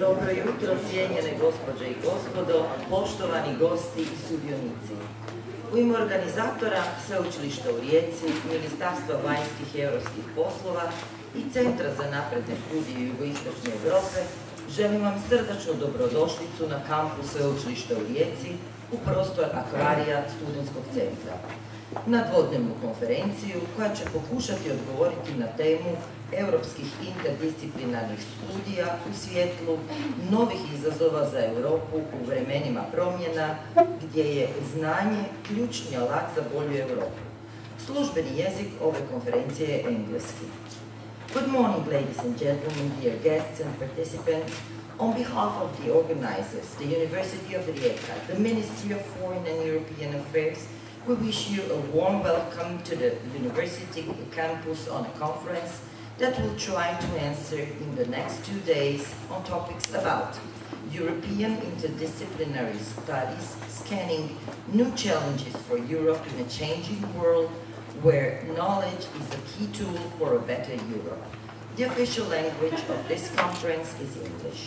Dobro jutro, cijenjene gospođe i gospodo, poštovani gosti i sudionici. U ime organizatora Sveučilišta u Rijeci, Ministarstva vanjskih i europskih poslova i Centra za napredne studije Jugoistočne Europe želim vam srdačnu dobrodošlicu na kampu Sveučilišta u Rijeci u prostor akvarija Studentskog centra. Na dvodnevnu konferenciju koja će pokušati odgovoriti na temu europskih interdisciplinarnih studija u svjetlu novih izazova za Europu u vremenima promjena gdje je znanje ključni alat za bolju Europu. Službeni jezik ove konferencije je engleski. Good morning, ladies and gentlemen, dear guests and participants. On behalf of the organizers, the University of Rijeka, the Ministry of Foreign and European Affairs, we wish you a warm welcome to the university campus on a conference that will try to answer in the next 2 days on topics about European interdisciplinary studies, scanning new challenges for Europe in a changing world where knowledge is a key tool for a better Europe. The official language of this conference is English.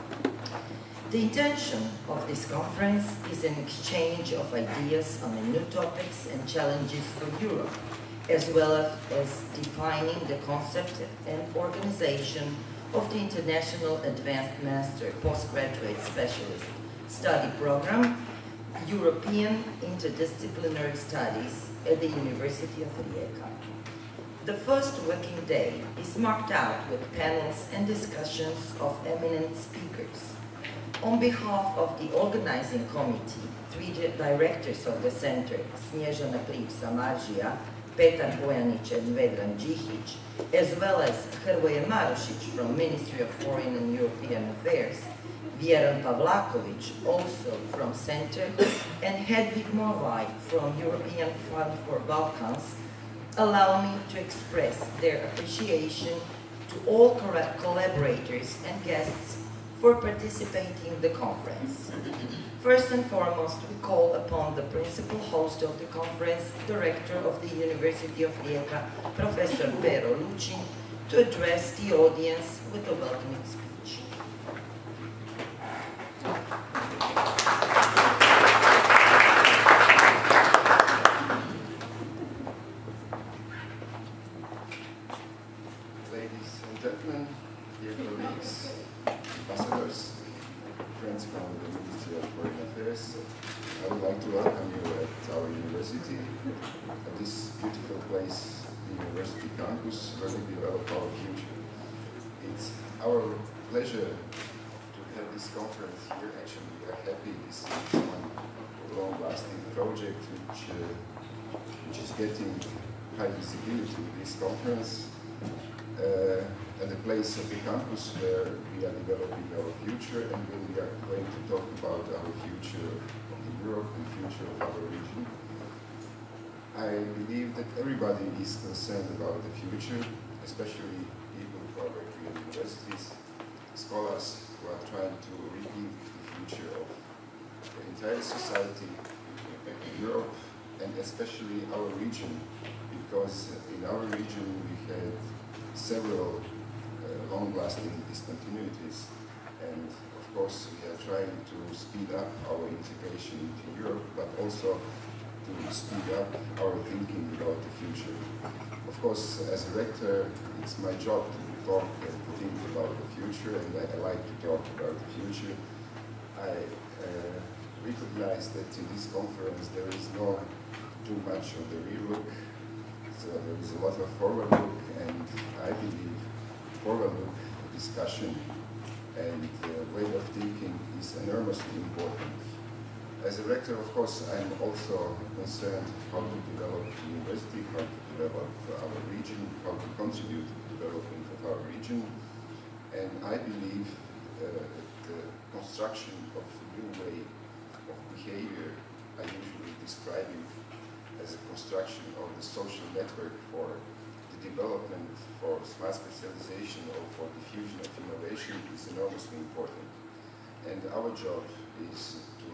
The intention of this conference is an exchange of ideas on the new topics and challenges for Europe, as well as defining the concept and organization of the International Advanced Master Postgraduate Specialist Study Program, European Interdisciplinary Studies at the University of Rijeka. The first working day is marked out with panels and discussions of eminent speakers. On behalf of the organizing committee, 3 directors of the center, Snježana Pliv-Samardžija, Petar Bojanić and Vedran Džihić, as well as Hrvoje Marušić from Ministry of Foreign and European Affairs, Vjeran Pavlaković, also from Center, and Hedvig Morvaj from European Fund for Balkans, allow me to express their appreciation to all collaborators and guests for participating in the conference. First and foremost, we call upon the principal host of the conference, Director of the University of Rijeka, Professor Pero Lucin, to address the audience with a welcoming speech. Ladies and gentlemen, dear colleagues, ambassadors, friends from the Ministry of Foreign Affairs, I would like to welcome you at our university, at this beautiful place, the University Campus, where we develop our future. It's our pleasure to have this conference here. Actually, we are happy this is one long-lasting project which is getting high visibility. This conference at the place of the campus where we are developing our future and when we are going to talk about our future of Europe and future of our region. I believe that everybody is concerned about the future, especially people who are working at universities, scholars who are trying to rethink the future of the entire society in Europe and especially our region, because in our region we had several long-lasting discontinuities, and of course we are trying to speed up our integration into Europe, but also to speed up our thinking about the future. Of course, as a rector, it's my job to talk and to think about the future, and I like to talk about the future. I recognize that in this conference there is not too much of the real look, so there is a lot of forward look, and I believe forward look discussion and way of thinking is enormously important. As a rector, of course, I'm also concerned how to develop the university, how to develop our region, how to contribute to the development of our region. And I believe the construction of a new way of behavior, I usually describe it as a construction of the social network for the development, for smart specialization, or for diffusion of innovation is enormously important. And our job is to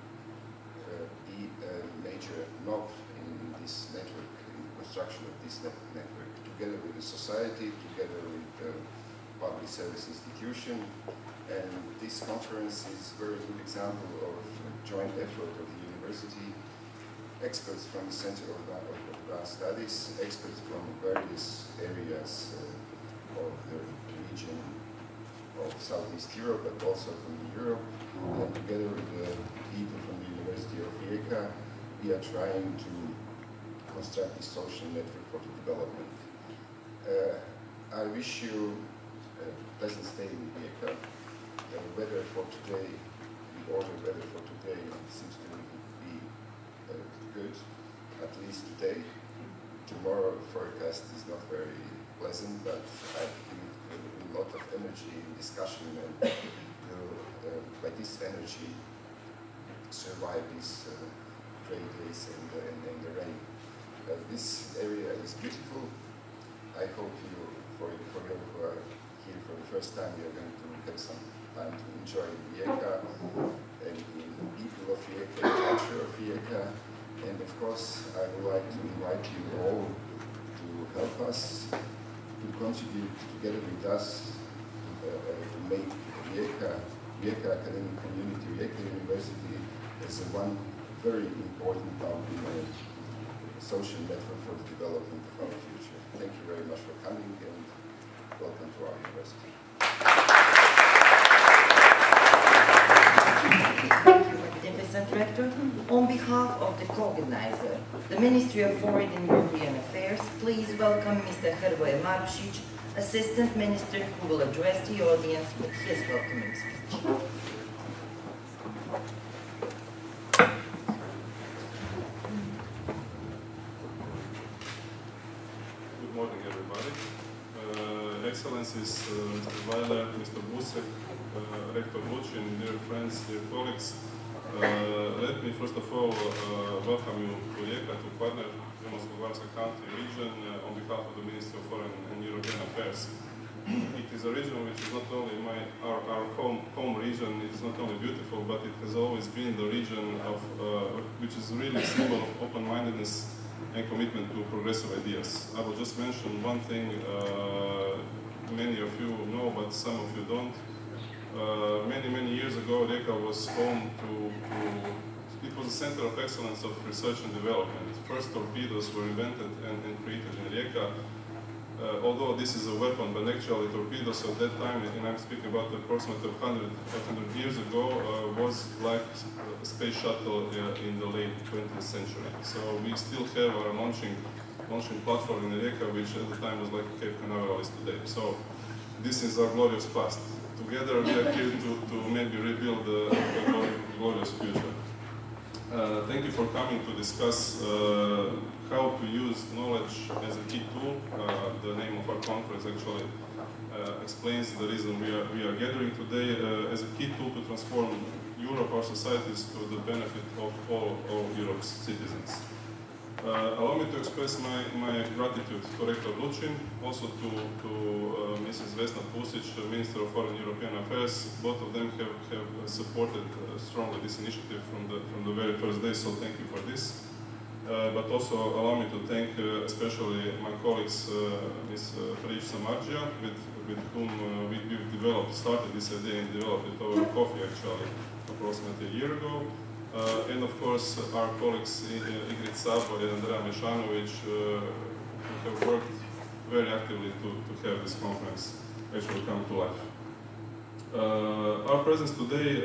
be a major knob in this network, in the construction of this network, together with the society, together with public service institution. And this conference is a very good example of a joint effort of the university, experts from the Center of Advanced Studies, experts from various areas of the region of Southeast Europe, but also from Europe. And together with the people from the University of Rijeka, we are trying to construct this social network for the development. I wish you a pleasant stay in Rijeka. The weather for today, the order weather for today seems to be good, at least today. Tomorrow forecast is not very pleasant, but I give it a lot of energy in discussion and by this energy survive these gray days and the rain. This area is beautiful. I hope you, for you who are here for the first time, you are going to have some time to enjoy Rijeka and the people of Rijeka, the culture of Rijeka. And of course, I would like to invite you all to help us, to contribute together with us to make Rijeka Academic Community, Rijeka University as one very important complement, social network for the development of our future. Thank you very much for coming and welcome to our university. Thank you, Magnificent Rector. On behalf of the co-organizer, the Ministry of Foreign and European Affairs, please welcome Mr. Hrvoje Marušić, Assistant Minister, who will address the audience with his welcoming speech. Good morning, everybody. Excellencies, Mr. Weiler, Mr. Busek, Rector Lučin, dear friends, dear colleagues, let me first of all welcome you to Rijeka, to partner Primorsko-Goranska County region on behalf of the Ministry of Foreign and European Affairs. It is a region which is not only our home region, it is not only beautiful, but it has always been the region of which is really a symbol of open-mindedness and commitment to progressive ideas. I will just mention one thing many of you know, but some of you don't. Many years ago, Rijeka was home to it was a center of excellence of research and development. First torpedoes were invented and created in Rijeka. Although this is a weapon, but actually torpedoes at that time, and I'm speaking about approximately 500 years ago, was like a space shuttle in the late 20th century. So we still have our launching platform in Rijeka, which at the time was like Cape Canaveral is today. So this is our glorious past. Together we are here to maybe rebuild a glorious future. Thank you for coming to discuss how to use knowledge as a key tool. The name of our conference actually explains the reason we are gathering today as a key tool to transform Europe, our societies, to the benefit of all Europe's citizens. Allow me to express my gratitude to Rector Lučin, also to Mrs. Vesna Pusic, Minister of Foreign and European Affairs. Both of them have supported strongly this initiative from the very first day, so thank you for this. But also allow me to thank especially my colleagues, Ms. Frič Samarđija, with whom we've started this idea and developed it over coffee actually approximately a year ago. And of course our colleagues Ingrid Sabor and Andrea Mešanović who have worked very actively to have this conference actually come to life. Our presence today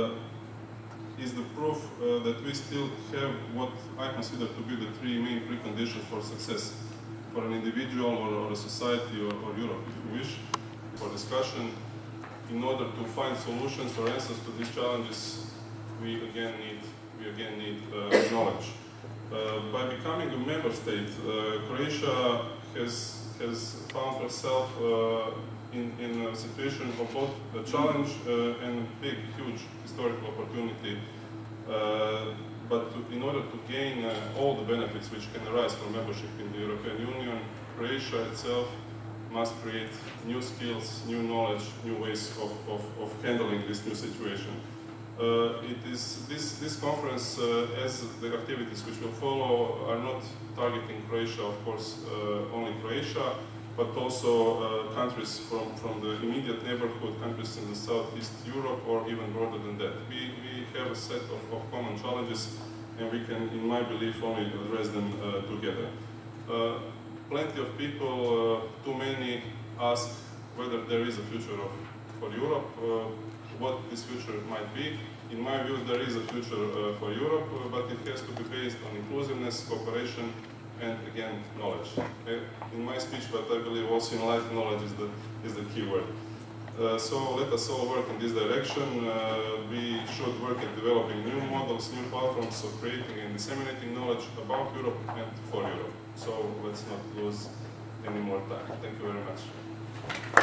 is the proof that we still have what I consider to be the three main preconditions for success for an individual or a society or Europe, if you wish, for discussion. In order to find solutions or answers to these challenges, we again need knowledge. By becoming a member state, Croatia has found herself in a situation of both a challenge and a big, huge historical opportunity. But in order to gain all the benefits which can arise from membership in the European Union, Croatia itself must create new skills, new knowledge, new ways of handling this new situation. This conference, as the activities which will follow, are not targeting Croatia, of course, only Croatia. but also countries from the immediate neighborhood, countries in the Southeast Europe, or even broader than that. We have a set of common challenges, and we can, in my belief, only address them together. Plenty of people, too many, ask whether there is a future for Europe, what this future might be. In my view, there is a future for Europe, but it has to be based on inclusiveness, cooperation, and again, knowledge. In my speech, but I believe also in life, knowledge is the key word. So let us all work in this direction. We should work at developing new models, new platforms of creating and disseminating knowledge about Europe and for Europe. So let's not lose any more time. Thank you very much.